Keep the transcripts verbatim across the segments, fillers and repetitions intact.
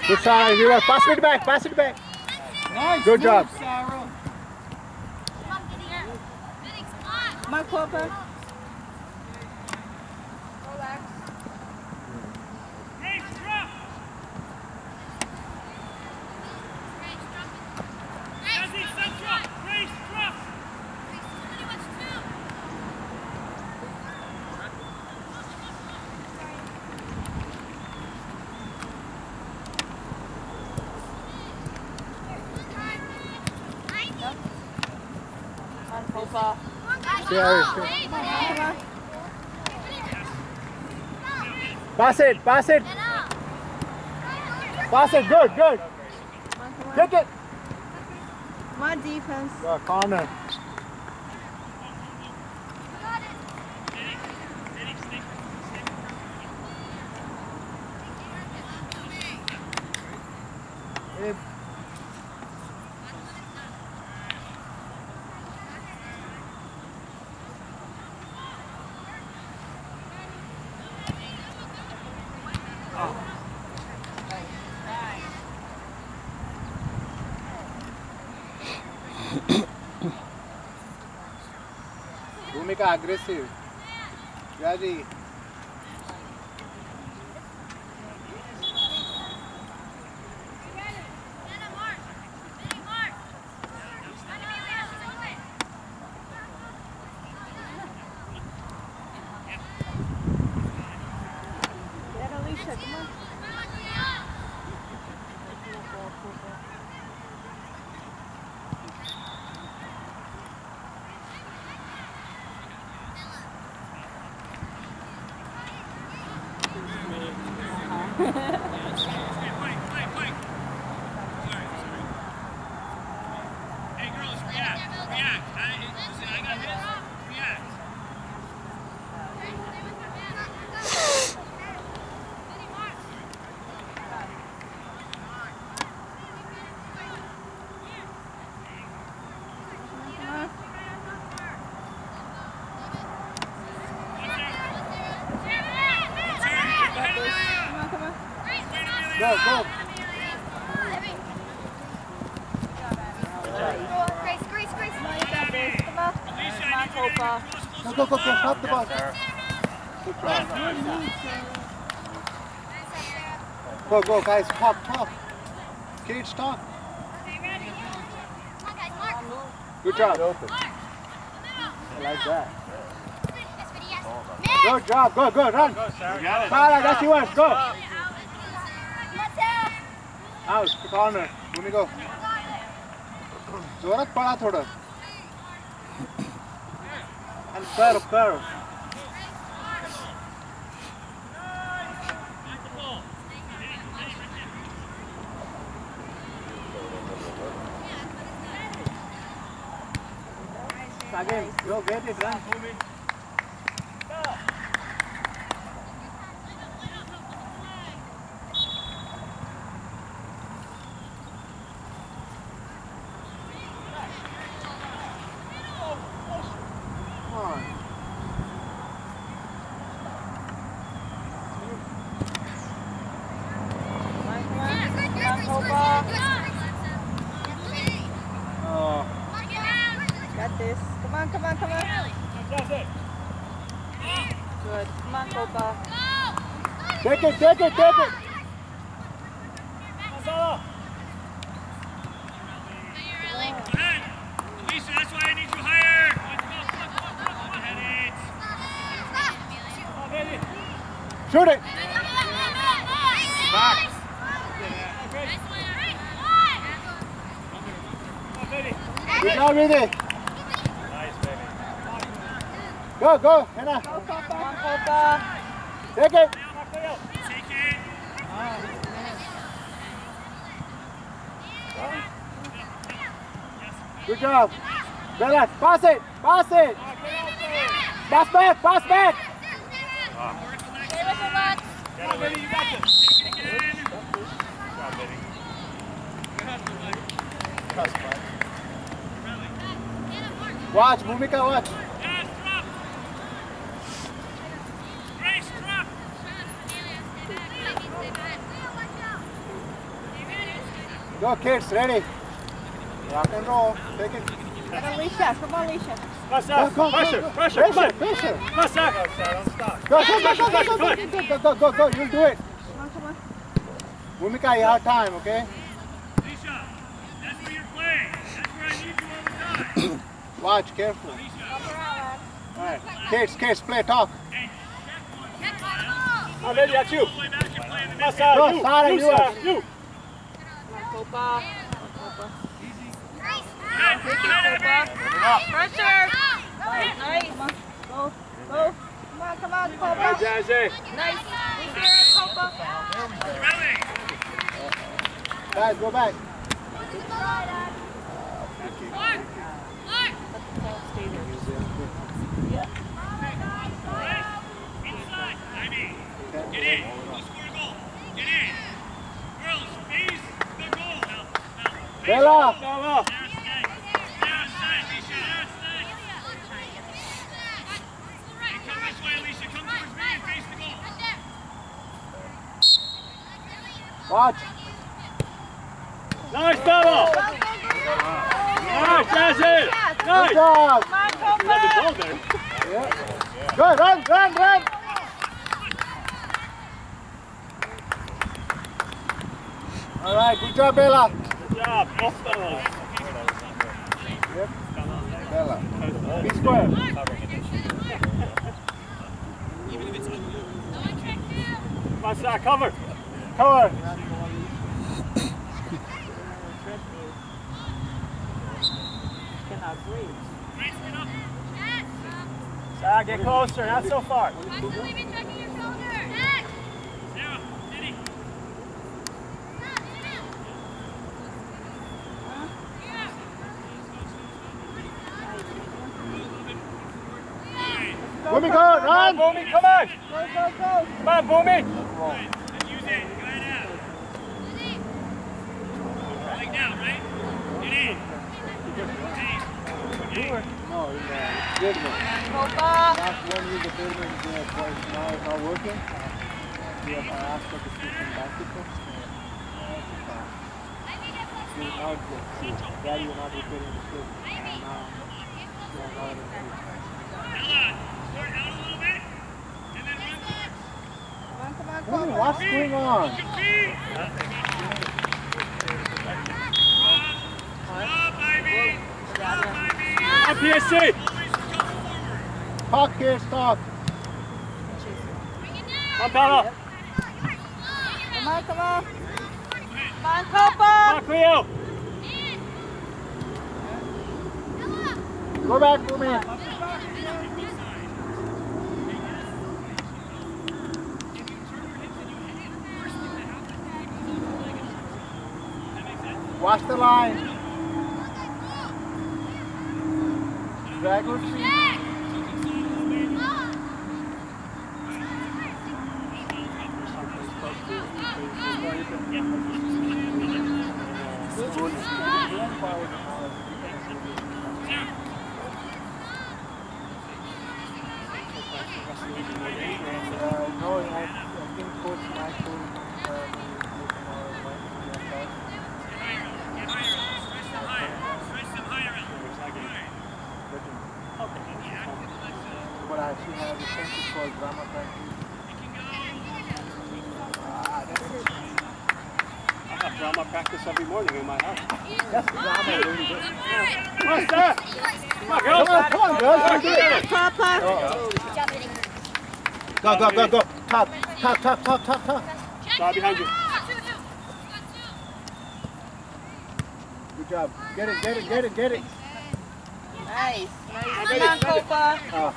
Good shot, Viva. Pass it back, pass it back. Nice. Good job. Sarah. My Copa. Copa. Pass it, pass it. Pass it, good, good. Take it. My defense. Go, corner. Hey. Bhumika aggressive. Raji. Alicia, come on. Go, go. Grace, Grace, Grace. No, you got this. Come on. My Copa. Go, go, go, go. Stop the ball. Good try. Go, go, guys. Talk, talk. Kids, talk. Good job. Open. I like that. Good job. Go, go, run. Go, Sarah. You got it. Sarah, that's yours. Go. Out, corner. Bhumi, go. जोरात पड़ा थोड़ा. And curve, curve. Again, go get it, run. Oh. Got this. Come on, come on, come on. Good. Come on, Copa. Take it, take it, take it. Alicia, that's why I need you higher. Shoot it. Back. Good job with it. Nice, baby. Go, go, Hannah. Go, Copa. Come on, Copa. Take it. Take it. Good job. Bella, pass it, pass it. Pass back, pass back. Get it, baby. You got this. Take it again. Good job, baby. Watch, Bhumika, watch. Yes, drop. Grace, drop. Go kids, ready. Rock and roll. Take it. Come on, Alicia. Come on, Alicia. Come on, Seth. Go, go, Pressure, go, go. pressure, come on. Pressure. Come on, Seth. Don't stop. Go, go, go, go, go, go, Come on. go, go, go, go, go. You'll do it. Come on, come on. Bhumika, you have time, okay? Alicia, that's where you're playing. That's where I need you all the time. Watch, careful. Help her out, lad. All right. Kids, kids, play, talk. Oh, baby, that's you. Come on, Sarah, Go, you. Sarah, You, you Sarah, are. you. Come on, Copa. Copa. Good. Take it, Copa. Pressure. Nice. Come on. Go. Go. Come on, come on, All right, Copa. Jazzy. Nice. Be here, Copa. Ready. Guys, go back. Stay there. Inside. Ivy. Get in. We'll score a goal. Get in. Girls, face the goal. Now, now. Bella. Bella. Come this way, Alicia. Come towards me and face the goal. Watch. Nice, Bella. Nice, Jazzy. Good Nice. job. Come on, You have the Copa. goal there. Yeah. Go, run, run, run. All right, good job, Bella. Good job. Both Bellas. Yep. Bella. Be square. Come on, Sarah, cover. Cover. Cannot breathe. Sarah, get closer. Not so far. Bhumi, go, run. Boomy, come on. Go, go, go. Come on, Boomy. Use it. Go ahead out. Like now, right? Get in. Hey. No, in the Goodman. Copa. Last one week, the Goodman uh, was now it's not working. We have asked for the system basketball. So now it's good. Daddy will not be putting the system. And now, yeah, now it's good. Ella, sort out a little bit. And then run towards. Come on, come on, Bhumi, Copa. what's going on? Compete. Up, Ivy. Up, Ivy. Up, P S C. Always come forward. Talk, kids, talk. Come on, Bella. Come on, come on. Come on, Come Copa. on, Cleo. Go back, Bhumi. Watch the line. Drag or see. Uh, no, I, I think Coach Michael uh, Get higher, Ella. Stretch them higher. Stretch them higher, Ella. Good. but I actually have a center called drama practice. Ah, that's it. I have drama practice every morning in my house. That's drama, really good. Come on, Sarah. Come on, girls. Come on, come on, girls. Let's do it. Papa. Oh. Go, go, go, go. Top, top, top, top, top, top. Sarah, behind you. Good job. Get it, get it, get it, get it. Nice. Nice. Come on, Copa. Ah.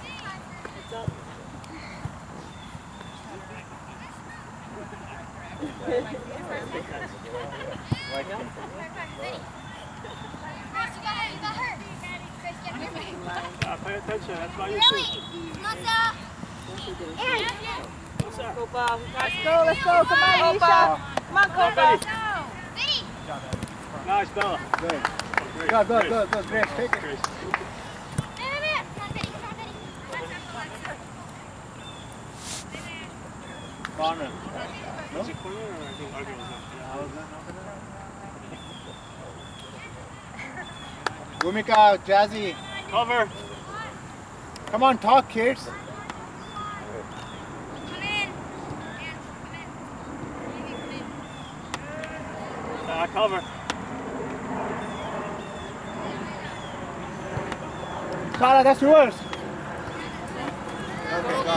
Uh, pay attention. That's why you shoot. Copa. Let's go, let's go. Come on, Alicia. Come on, Copa. Nice, Bella. Good. Go, go, go, go. Grace, take it. Grace. Corner. Is it corner or I think Argo was up? How is that not gonna- Bhumika, Jazzy. Cover. Come on, talk, kids. Uh, cover. Sarah, that's yours. Okay, go.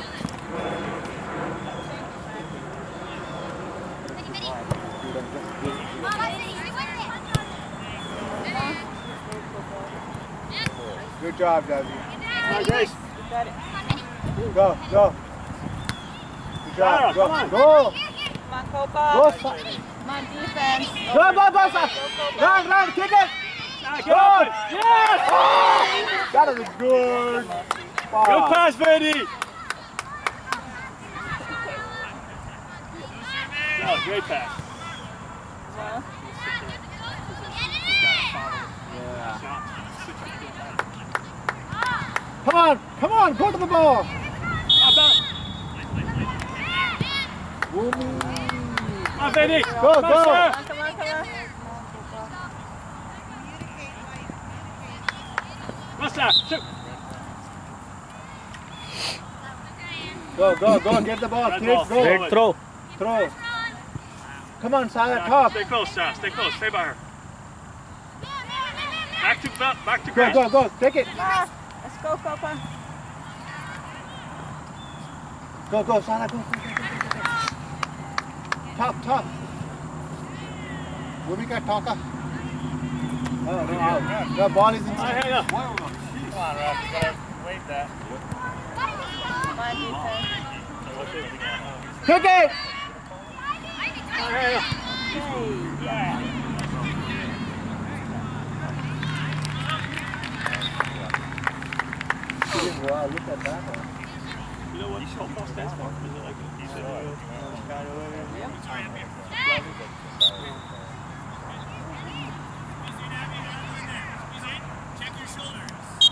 Good job, Jazzy. Come on, Grace. You got it. Go, go. Good Sarah, job. Go, come on. go. Come on, Copa. Go, Sa- Come on, defense. go, go, go, Sa- Run, run, kick it. Ah, get Good. open. Yes! Oh, that is good. Good pass, Vandy. No, great pass. Yeah. Come on, come on, go to the ball. Come on, Vandy. Go, Come on, go. Sarah. Come on, come on. Come on, Sarah. Shoot. Go, go, go, get the ball, Red kids, ball. go. Big throw. Throw. Come on, Sarah, Sarah, top. Stay close, Sarah. Stay close. Stay by her. Back to back to Go, Grace. go, go, take it. Ah, let's go, Copa. Go, go, Sarah, go. go, go, go, go. Top, top. Bhumika, talker. Oh, no, out. The ball is All right, inside. hang on. Come on, Ralph, you gotta wave that. Come on, defense. Kick it. All right, hang on. Hey, yeah. Wow, look at that one. You know what football stands for? Is it like a piece of kind of way? Check your shoulders.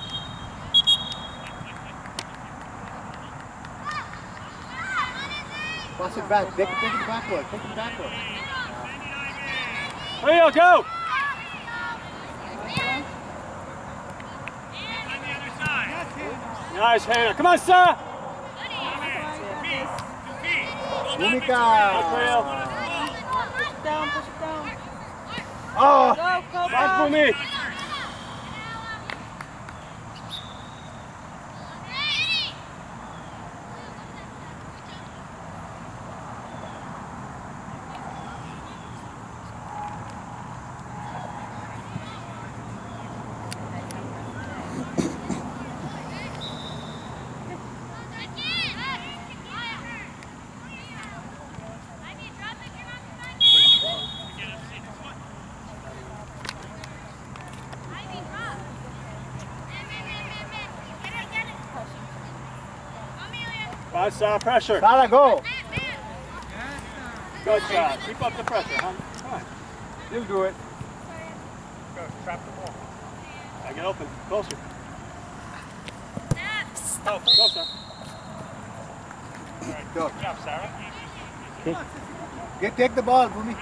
Pass it back. Take it, take it backward. Take it backward. Leo, go! On the other side. Nice, Hannah. Come on, Sarah! Bhumika. Leo. Push it down, push it down. Oh. Go, Copa. Back for me. Five star pressure. Sarah, go. Good job. Keep up the pressure, huh? Come on. You'll do it. Go, trap the ball. I get open. Closer. Oh, Closer. Go. good job, Sarah. Get, take the ball, Bhumi.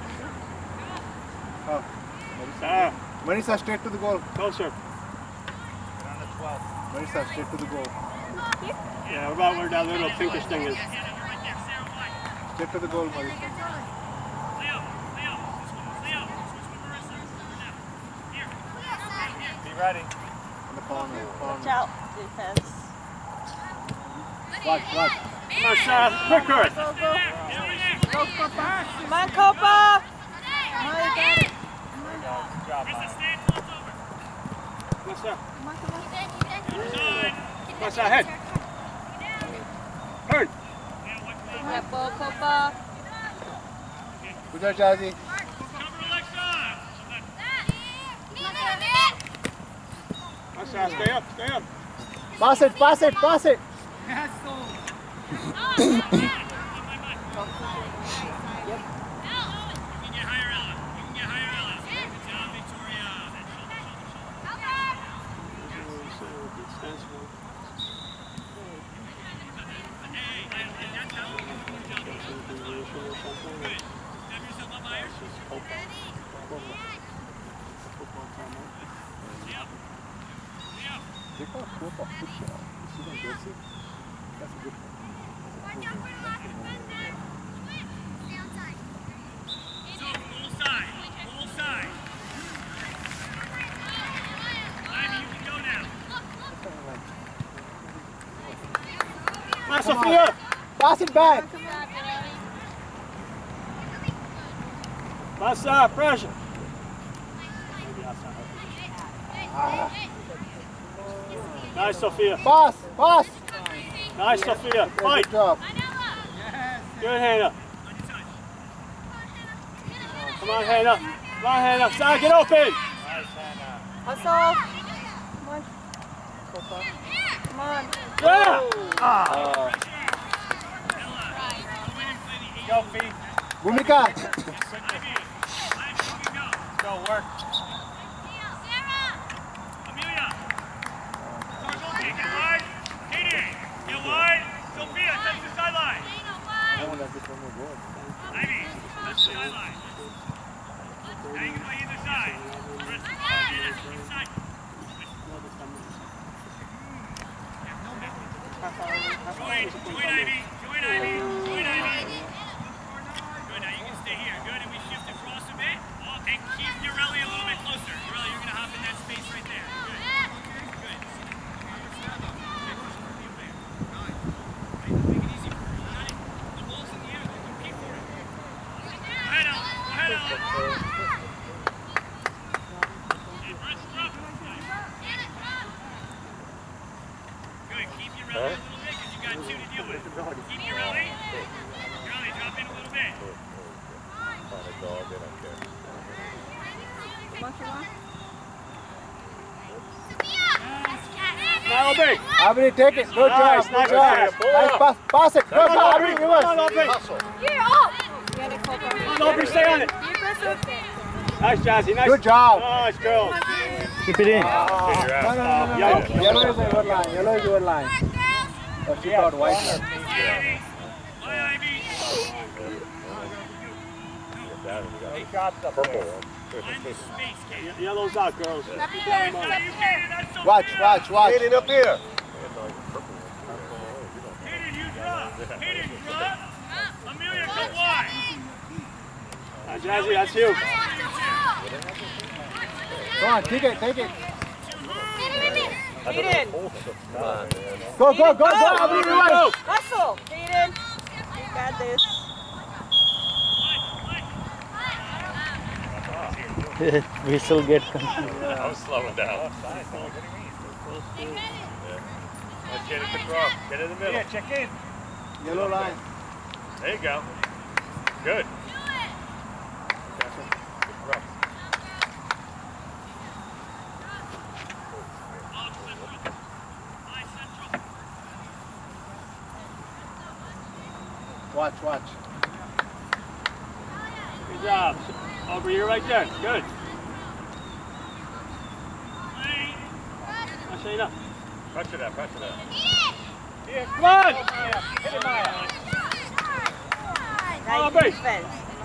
Oh. Sarah. Marisa, straight to the goal. Closer. Get on the twelve. Marisa, straight to the goal. Yeah, what about where that little pinkish thing is? Straight to the goal, Marisa. Leo, Leo, Leo, Leo, switch with Marissa. Now. Here. Here. Be ready. In the corner. Watch corner. out, defense. Watch, watch. Come on, Sarah. Quicker. Go, go. Go, Copa. Come on, Copa. Come on, you got it. There you go. Good job, Marissa, Mike. stay until it's over. Come on, Sarah. Come on, come on. Side. Come on, Sarah. Head. Turn. Yeah, ball, Copa. Good job, Jazzy. Cover Alexa. Come on, Sarah. Stay up. Stay up. Pass it, pass it, pass it. Yep. Yes. They call it football football. You see them dancing? That's a good one. So, full side. Full side. Ivy, you can go now. Come on, Sophia! Pass it back! Pass up, pressure! Ah. Nice, Sophia. Pass, pass! Nice, Sophia. Fight! Good job. Good, Hannah. Come on, Hannah. Come on, Hannah. Side, get open! Nice, Hannah. Hustle. Come on. Come on. Yeah! Uh, go, Fee. Bhumika! Let's go, work. Amelia. Cargo, take it wide. Katie, get wide. Sophia, touch the sideline. Ivy, touch the sideline. Now you can play either side. Chris, inside. Join, join Ivy, join Ivy, join Ivy. Good, now you can stay here. Good, and we shift across a bit. Oh, and keep Ureli a little bit closer. Ureli, you're going to hop in that space right there. Good, good. Make it easy for her. You got it? The ball's in the air. They compete for it. Go ahead, Al. Go ahead, Al. And Brett, drop it. Good, keep Ureli a little bit because you got two to deal with. Keep Ureli. Ureli, drop in a little bit. Now, Aubrey. Aubrey, take it. Good Nice, job. nice Good job. pass. Nice pass. Pass it. Good Come on, job, Aubrey. Aubrey. Come on, Aubrey. You're up. Get it, Coco. Come on, Aubrey, stay on it. Be aggressive. Nice, Jazzy. Nice. Good job. Nice, girl. Keep it in. No, no, no, no, no. Yellow is a good line. Yellow is a good line. But she got white. Bye, Ivy. Eight shots up there. Find the space, Katie. Yellow's out, girls. Happy parents. There you Katie, that's so Watch, good. watch, watch. Get it up here. Katie, you drop. Katie, drop. Amelia, come wide. Uh, Jazzy, that's you. Come on, take it, take it. Aiden. Go, go, go, go, Aubrey, go. Hustle. Aiden. You got this. We still get confused. I was slowing down. Let's get it to drop. Get in the middle. Yeah, check in. Yellow line. There you go. Good. Watch, watch. Good job. Aubrey, you're right there. Good. Now, Shayna. Pressure that, pressure that. Here, come on! Hit it, Maya. Nice Aubrey. defense.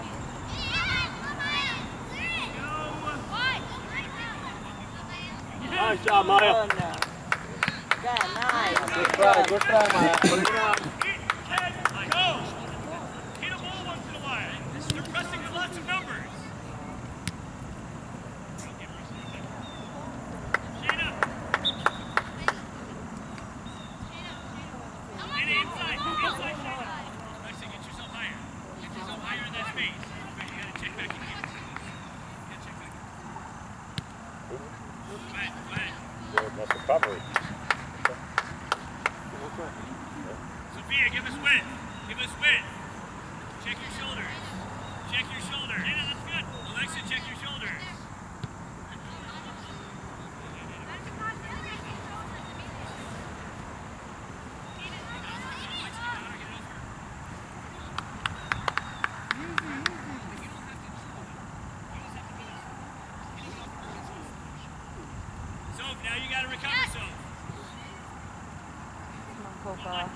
Nice job, Maya. Oh, no. Yeah, nice. Good try, good try, Maya. Put it out. Go! Hit a ball once in a while. They're pressing with lots of numbers. Shayna. Shayna, inside. Inside, Shayna. Nice thing. Get yourself higher. Get yourself higher in that space. Good, you gotta check back in here. You gotta check back in. Go ahead, go ahead. That's recovery. Sophia, give us width. Give us width. Check your shoulders. Check your shoulders. Yeah, that's good. Alexa, check your shoulders. Soph, now you gotta recover, Soph. Coco.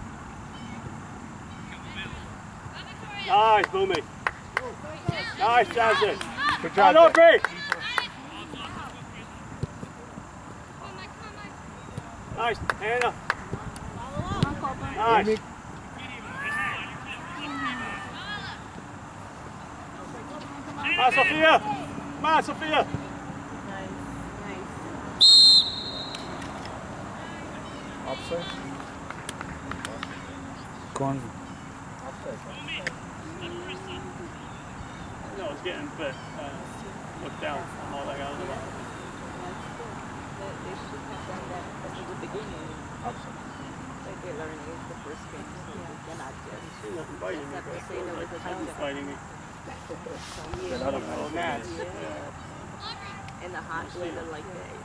Nice, Boomy. Nice, Jazzy. Good Come on, job. Aubrey. Nice, Hannah. Come on, Copa. Nice. Come on, Sophia. Come on, Sophia. Nice, nice. Offside. Con. No, it's getting but uh, look down on all that guy on the bottom. They should have done that from the beginning. Offside. Like they learned it the first game, so they cannot just. See nothing biting me. Except to say there was a Nothing touchdown. biting me. Yeah. Another little gnats. In the hot weather like that.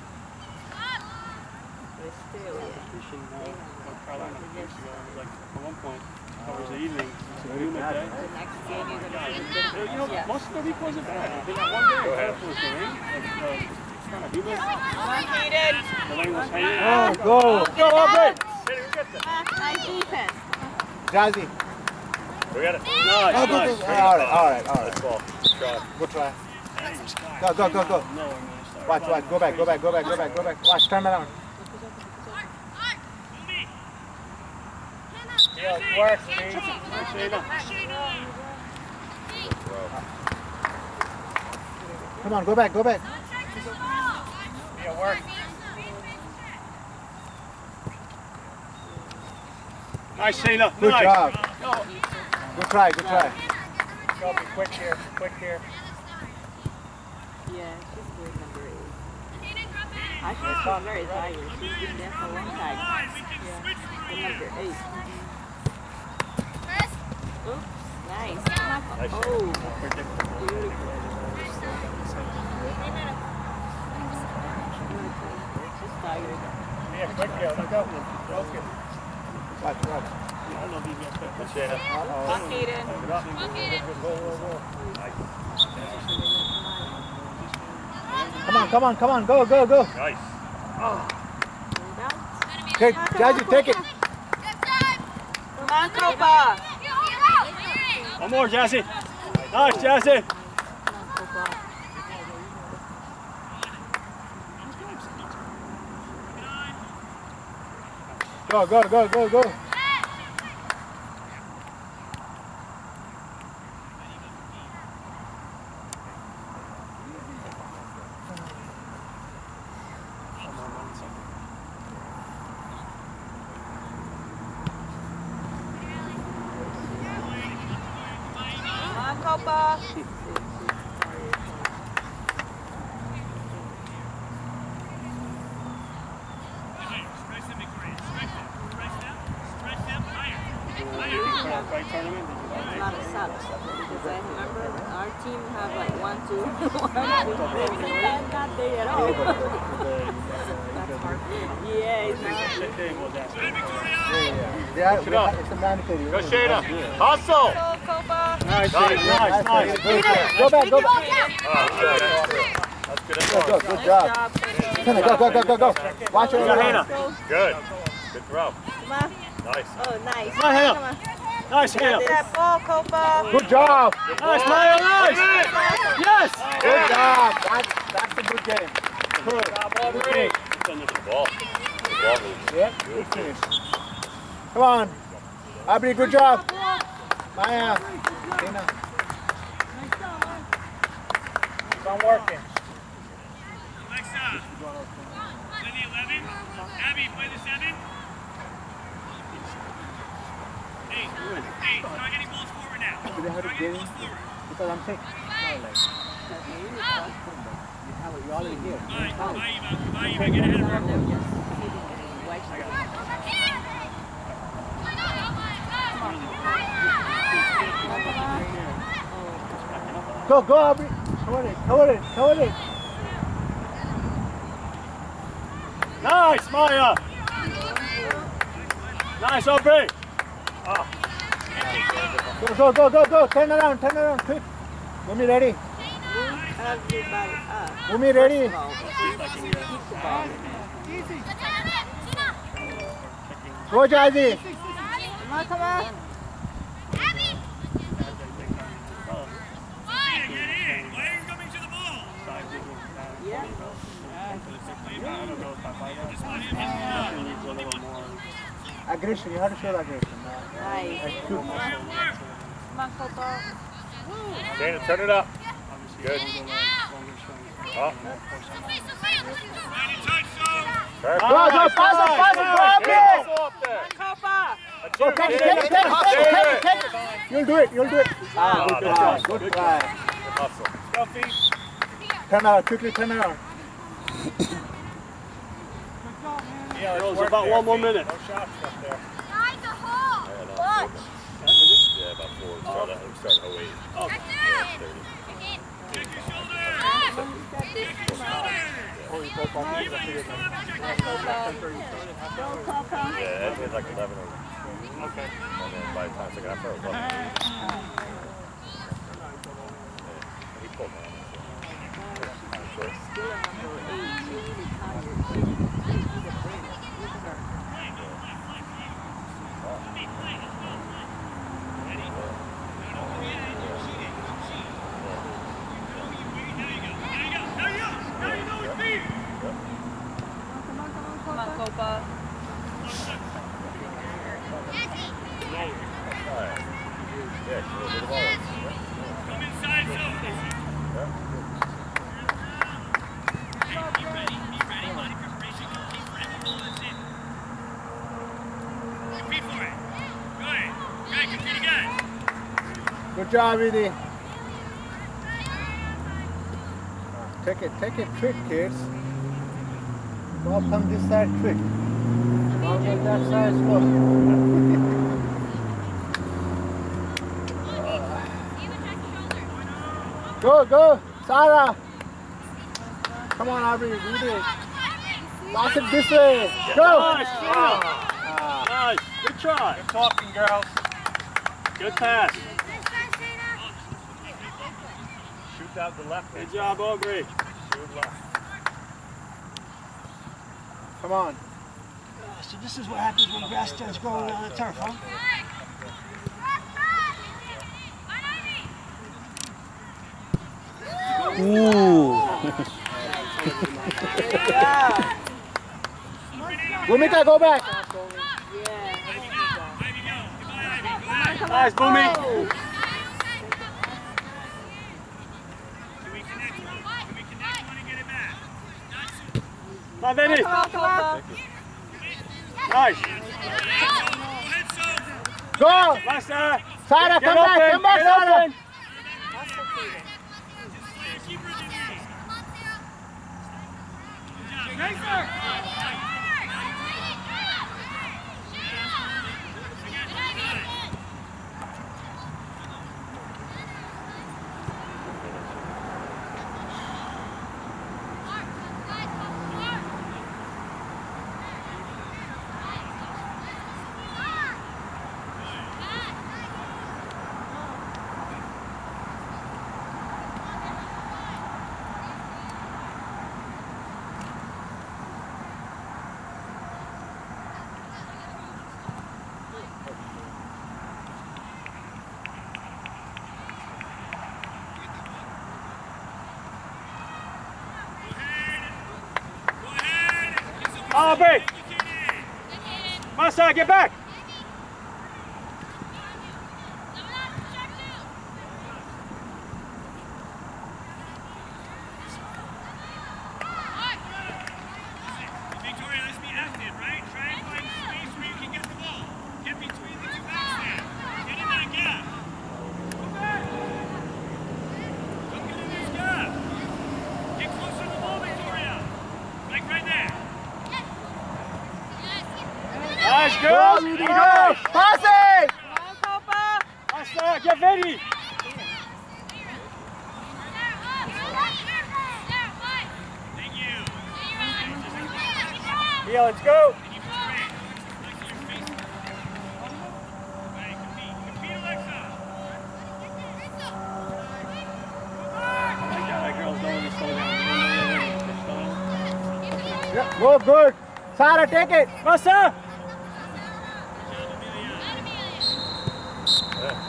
But still, yeah. Fishing now, North Carolina a few years ago, it was like at one point covers the evening. It's a humid day. The next game you're going to see Uh, You know, yeah. most of the week wasn't bad. I think that one day it was the rain. Like, uh, it's kind of humid. Come on, Hayden. The rain was hanging. Oh, go. Go, Aubrey. Nice defense. Jazzy. We got it. Nice, Oh, go, nice. go. All right, all right, all right. Let's ball. Good try. Good try. Go, go, go, go. No, I'm gonna start. Watch, watch. Go back, go back, go back, go back, go back. Watch, turn around. Yeah, it works, Steve. Nice, Shayna. Come on, go back, go back. Yeah, it works. Nice, Shayna. Good Nice. job. No. Good try, good try. Go, be quick here, quick here. Yeah, she's good, number eight. I think she's very tired. She's been there for a long time. Yeah, the number eight. Oops, nice. Nice. Oh, beautiful. She's tired. Yeah, quick here. Let's go. Focus. Watch, watch. I don't know if he's gonna fit. Good, Shayna. Come on, Hayden. Good up. Go, go, go. Nice. Come on, come on, come on. Go, go, go. Nice. Okay, Jazzy, take it. Come on, Copa. One more, Jazzy. Nice, Jazzy. Go, go, go, go, go. Come on, Copa. Stretch them, Victoria. Stretch them. Stretch them. Stretch them higher. Right tournament. A lot of subs because I remember our team have like one, two, one, two, three. I'm not there at all. Yeah, it's not. Shit day was that. Good, Victoria. Yeah, It up. it's a mandatory. Go, Shayna. Hustle. Go, Copa. Nice, Nice, nice, nice. Good. Go back, go back. Oh, good. That's good. That's Go, go, good. good Nice job. job. Go, go, go, go, go. Watch it. Yeah, Hannah. Good. Good throw. Come on. Nice. Oh, nice. Come on, Hannah. Come on. Nice, Hannah. Get that ball, Copa. Good job. Nice, Mario, nice. Yes. Good job. That's, that's a good game. Good job, Aubrey. Good ball. Good ball moves. Yep, good finish. Come on. Aubrey, good job. Maya. Dana. It's on working. Alexa. Play the eleven. Abby, play the seven. Eight. Eight. Start getting balls forward now. Do they have Start a getting game? balls forward. Because I'm sick. No, like, you have it, you're already here. Bye. Bye, Eva. Bye, Eva. Get ahead of her. Go, go, Aubrey. Cover it, cover it, cover it. Nice, Maya. Nice, Aubrey. Go, go, go, go, go. Turn around, turn around, quick. Mummy ready. Everybody up. Mummy ready. Ball. Keep the ball. Go, Jazzy. Come on, come on. Sophia, get in. Why are you coming to the ball? Yeah. don't know if I buy that. He needs a little more. Aggression, you have to show that aggression. Nice. Like, shoot. Come on, Copa. Dana, turn it up. Good. Up. Go, go, pass it, pass it, grab it! Copa. Go, take it, take it, take it, take it, take it, take it. You'll do it, you'll do it. Ah, good try, good try. Good hustle. Go, feet. Turn around, quickly turn around. Yeah, it's about one more minute. No shots up there. Watch. Yeah, about four. We started, we started oh eight. Oh. Yeah, thirty. Yeah, it was like eleven or Okay. and then by the time second half, I was eleven. Yeah, he pulled me on. Still at number eight. She's really tired. She's a break. Look at her. Come on, Copa. Yeah, she'll do the ball. Come inside zone. Hey, be ready, be ready. Body preparation, compete for every ball that's in. Compete for it. Good. Good, compete again. Good job, Edie. Take it, take it, trick, kids. Ball come this side, trick. Ball go that side, slow. Go, go, Sarah. Come on, Aubrey, read it. Pass it this way. Go. Nice, Ah. nice. Good try. Good talking, girls. Good pass. Shoot out the left. Good job, Aubrey. Shoot left. Come on. So this is what happens when grass starts growing on the turf, huh? Ooh. Yeah. Bhumika, go back. Yeah. Nice, Boomy. Oh. Can we connect? Can we connect one and get it back? Come on, Vinny. Come on, come on. Nice. Go. Nice, Sarah. Sarah, Get come back, open, come back, get Sarah. open. Aubrey! Massa, get back! Victoria, let's be active, right? Try and find space where you can get the ball. Get between the two backs there. Get in that gap. Go back. Don't get in this gap. Get closer to the ball, Victoria. Like right there. Nice, girls! Go, go. Pass it. Come on, Copa. Massa, get ready! Thank you. Yeah, let's go! Can you put your hand next to your face? Right, compete. Compete, Alexa. I like that. That girl's don't really slow down. Yeah, go, good. Sarah, take it. Massa! Good job, Amelia. Yeah.